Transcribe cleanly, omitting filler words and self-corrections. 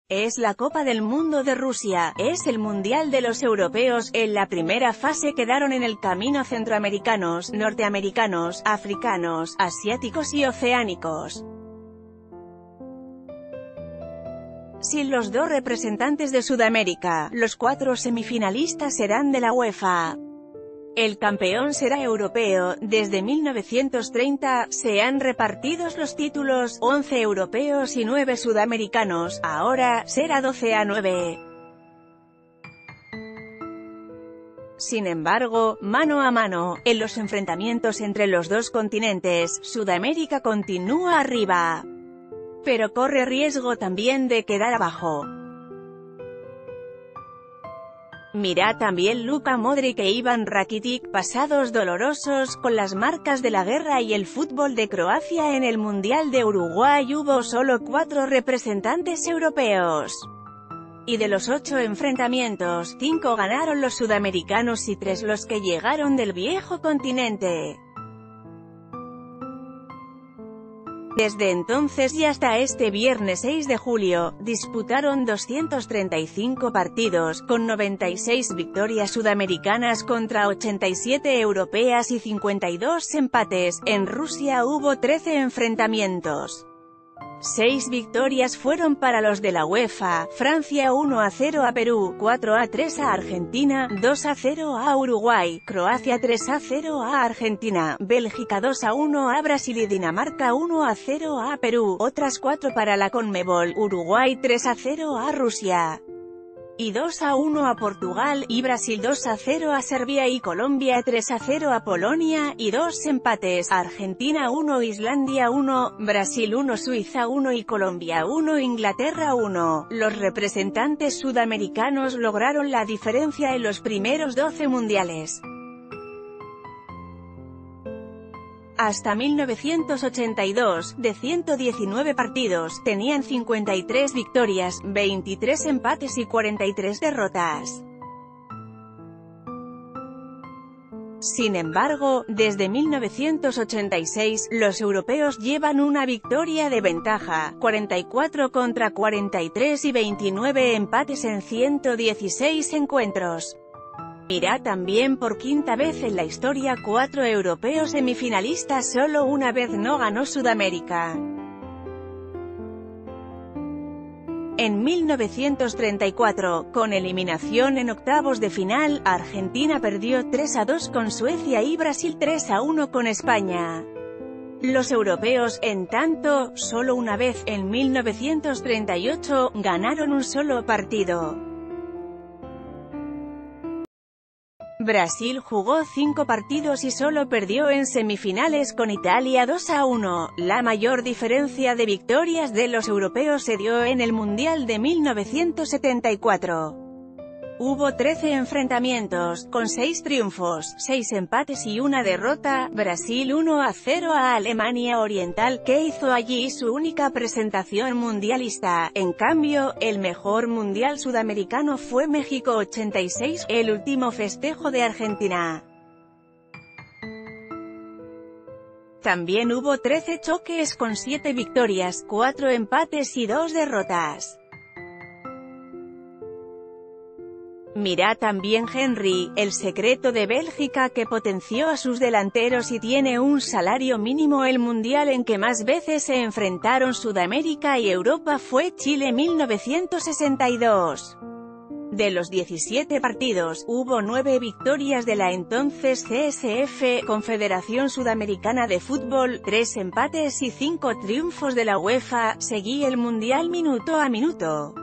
Es la Copa del Mundo de Rusia, es el Mundial de los europeos. En la primera fase quedaron en el camino centroamericanos, norteamericanos, africanos, asiáticos y oceánicos. Sin los dos representantes de Sudamérica, los 4 semifinalistas serán de la UEFA. El campeón será europeo. Desde 1930, se han repartidos los títulos, 11 europeos y 9 sudamericanos, ahora, será 12-9. Sin embargo, mano a mano, en los enfrentamientos entre los dos continentes, Sudamérica continúa arriba. Pero corre riesgo también de quedar abajo. Mirad también Luka Modric e Ivan Rakitic, pasados dolorosos, con las marcas de la guerra y el fútbol de Croacia. En el Mundial de Uruguay hubo solo 4 representantes europeos. Y de los 8 enfrentamientos, 5 ganaron los sudamericanos y 3 los que llegaron del viejo continente. Desde entonces y hasta este viernes 6 de julio, disputaron 235 partidos, con 96 victorias sudamericanas contra 87 europeas y 52 empates. En Rusia hubo 13 enfrentamientos. 6 victorias fueron para los de la UEFA: Francia 1-0 a Perú, 4-3 a Argentina, 2-0 a Uruguay, Croacia 3-0 a Argentina, Bélgica 2-1 a Brasil y Dinamarca 1-0 a Perú. Otras 4 para la Conmebol: Uruguay 3-0 a Rusia y 2-1 a Portugal, y Brasil 2-0 a Serbia y Colombia 3-0 a Polonia, y 2 empates: Argentina 1, Islandia 1, Brasil 1, Suiza 1 y Colombia 1, Inglaterra 1. Los representantes sudamericanos lograron la diferencia en los primeros 12 mundiales. Hasta 1982, de 119 partidos, tenían 53 victorias, 23 empates y 43 derrotas. Sin embargo, desde 1986, los europeos llevan una victoria de ventaja, 44 contra 43 y 29 empates en 116 encuentros. Mirad también por quinta vez en la historia 4 europeos semifinalistas. Solo una vez no ganó Sudamérica. En 1934, con eliminación en octavos de final, Argentina perdió 3-2 con Suecia y Brasil 3-1 con España. Los europeos, en tanto, solo una vez, en 1938, ganaron un solo partido. Brasil jugó 5 partidos y solo perdió en semifinales con Italia 2-1. La mayor diferencia de victorias de los europeos se dio en el Mundial de 1974. Hubo 13 enfrentamientos, con 6 triunfos, 6 empates y 1 derrota. Brasil 1-0 a Alemania Oriental, que hizo allí su única presentación mundialista. En cambio, el mejor mundial sudamericano fue México 86, el último festejo de Argentina. También hubo 13 choques con 7 victorias, 4 empates y 2 derrotas. Mirad también Henry, el secreto de Bélgica que potenció a sus delanteros y tiene un salario mínimo. El mundial en que más veces se enfrentaron Sudamérica y Europa fue Chile 1962. De los 17 partidos, hubo 9 victorias de la entonces CSF, Confederación Sudamericana de Fútbol, 3 empates y 5 triunfos de la UEFA. Seguí el mundial minuto a minuto.